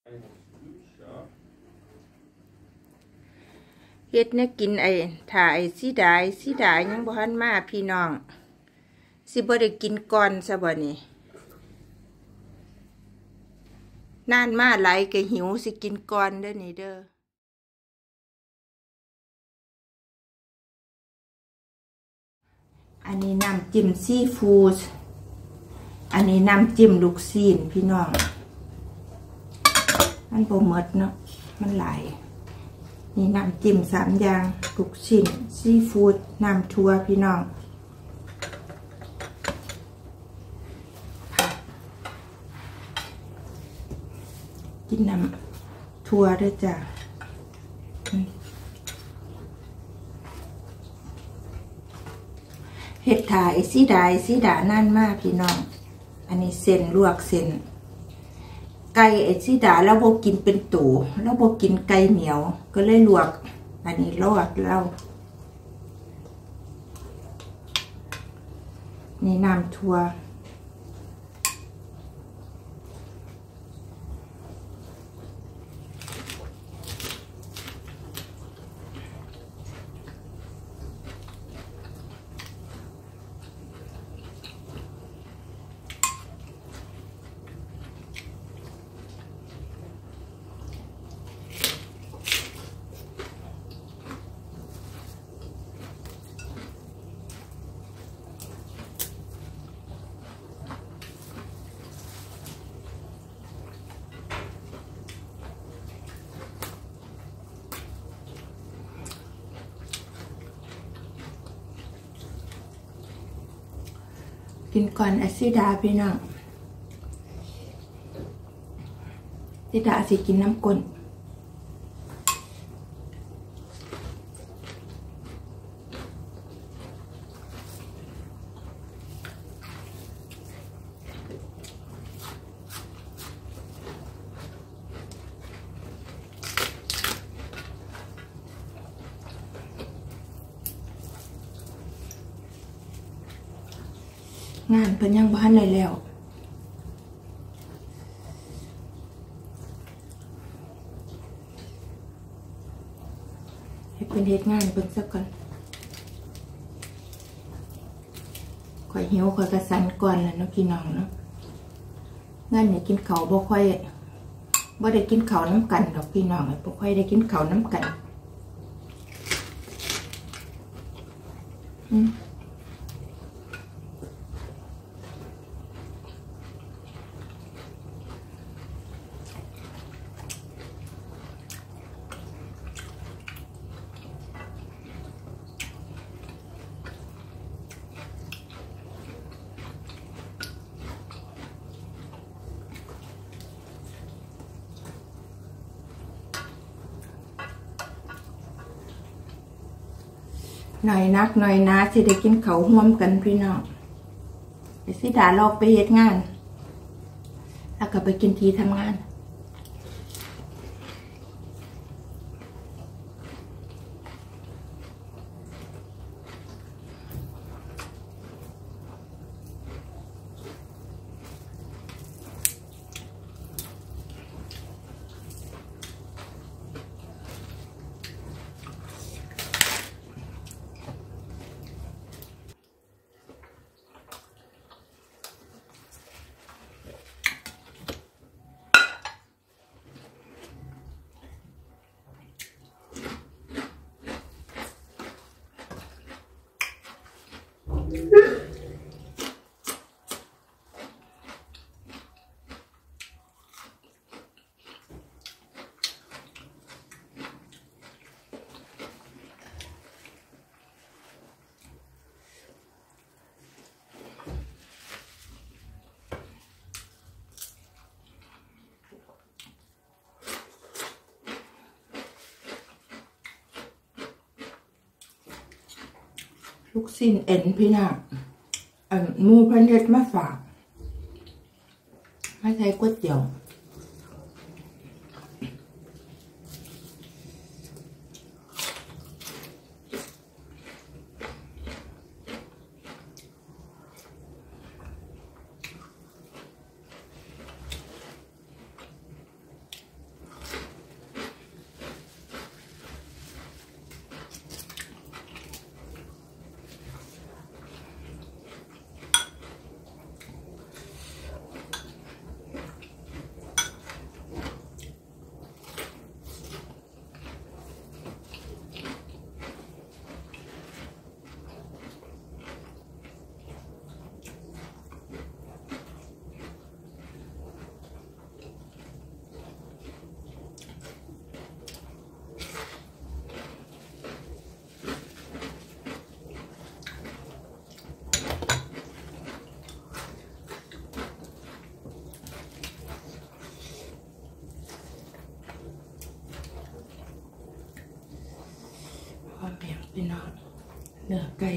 เฮ็ดเนี่ยกินถ่ายสีดายยังบ่ทันมาพี่น้องสิบ่ได้กินก่อนซะบ่นี่นานมาหลายก็หิวสิกินก่อนเด้อนี่เด้ออันนี้น้ำจิ้มซีฟู้ดอันนี้น้ำจิ้มลูกชิ้นพี่น้องมันบ่หมดเนาะมันหลายนี่น้ำจิ้ม3อย่างลูกชิ้นซีฟู้ดน้ำถั่วพี่น้องกินน้ำถั่วด้วยจ้ะเฮ็ดถ่ายสีดานั่นมากพี่น้องอันนี้เส้นลวกเส้นไก่สีดาแล้วบ่กินเป็นตัวแล้วบ่กินไก่เหนียวก็เลยลวกอันนี้ลวกแล้วนี่น้ำถั่วกินก่อนสีดาพี่น้องสีดาสิกินน้ำก้นงานเพิ่นยังบ่ทันได้แล้วให้เพิ่นเฮ็ดงานเพิ่นซะก่อนข่อยหิวข่อยก็สั่นก่อนแล้วเนาะพี่น้องเนาะงานเนี่ยกินข้าวบ่ค่อยบ่ได้กินข้าวน้ำกันดอกพี่น้องบ่ค่อยได้กินข้าวน้ำกันหน่อยนักหน่อยนะสิได้กินข้าวร่วมกันพี่น้องไปสิดาลอกไปเฮ็ดงานแล้วก็ไปกินทีทำงานลูกชิ้นเอ็นพี่น้องหมูพันเฮ็ดมาฝากไม่ใช่ก๋วยเตี๋ยวอแม่งพี่น้องเนื้อไก่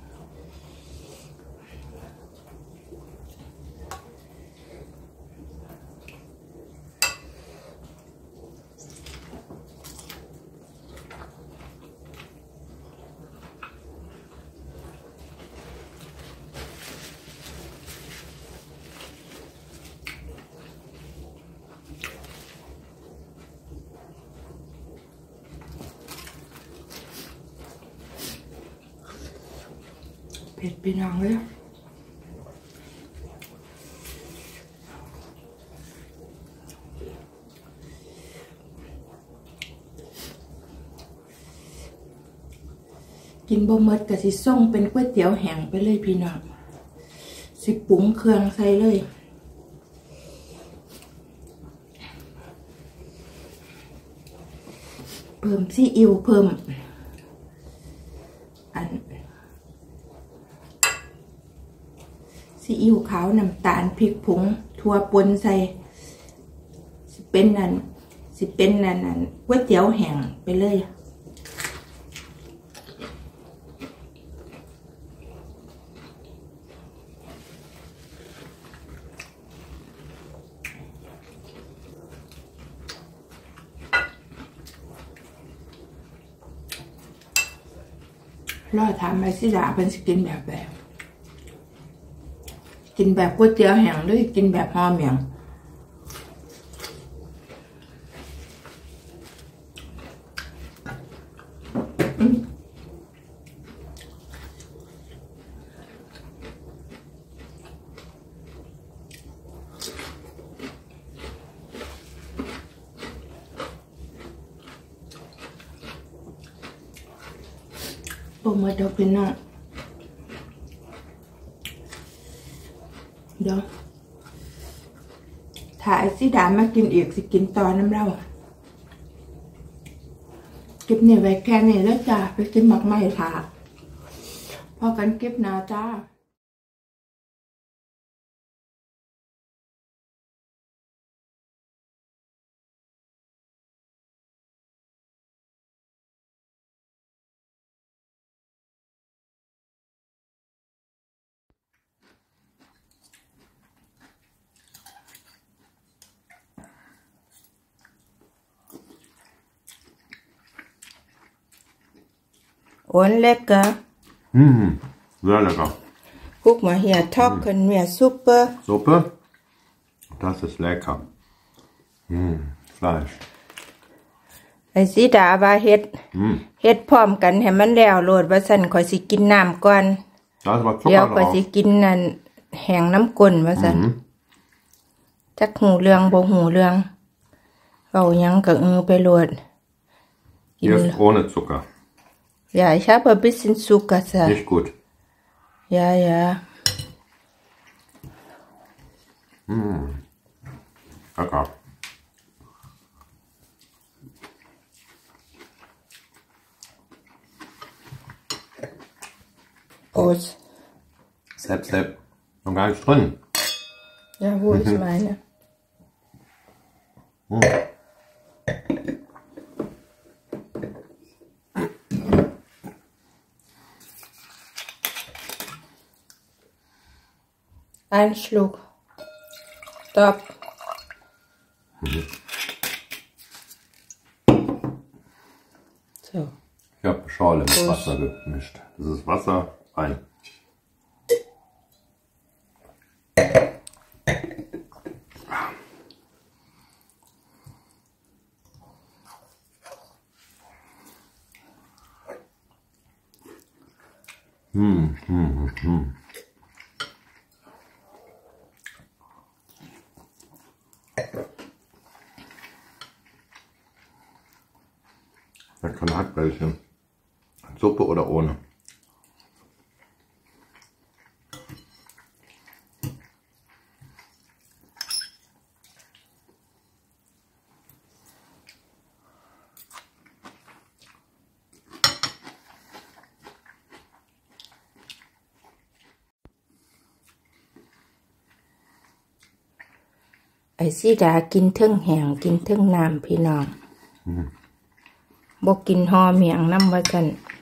เผ็ดพี่น้องเลยกินบ่หมดก็สิส่งเป็นก๋วยเตี๋ยวแห้งไปเลยพี่น้องสิปรุงเครื่องใส่เลยเพิ่มซีอิ๊วเพิ่มซีอิ๊วขาวน้ำตาลพริกผงถั่วป่นใส่สิเป็นนั่นก๋วยเตี๋ยวแห้งไปเลยรอถามไปสิดาเป็นสกินแบบกินแบบก๋วยเตี๋ยวแห้งหรือกินแบบห่อเมี่ยงโอ้มาดอกเป็นน่ะเดี๋ยวถ้าไอ้สิดามากินอีกสิกินตอนน้ำเล่าเก็บเนี่ยไว้แค่นี้แล้วจ้าไปกินหมักไหม้ค่ะพอกันเก็บนาจ้าund lecker Sehr lecker. Guck mal hier, Tocken, mehr Suppe. Suppe? Das ist lecker. Fleisch. ไอ้สิดาว่าเฮ็ดพร้อมกันให้มันแล้วโลดว่าซั่นข่อยสิกินน้ำก่อน Da ist aber เดี๋ยว Zucker ข่อยสิ drauf. กินนั่นแห้งน้ำก้นว่าซั่นจักหูเรื่องบ่หูเรื่องเว้าหยังก็ไปโลด Hier ist ohne Zucker. Ja, ich habe ein bisschen Zucker. Nicht gut. Ja. Lecker. Prost. Sepp. Noch gar nicht drin. Ja, wo ist meine? Ein Schluck. Stopp. So. Ich habe Schorle mit Wasser gemischt. Das ist Wasser rein. Lecker Hackbällchen. Suppe oder ohne? ไอ้สิดากินเทิงแห้งกินเทิงน้ำพี่น้องบ่กินห่อเมียงน้ำว่าซั่น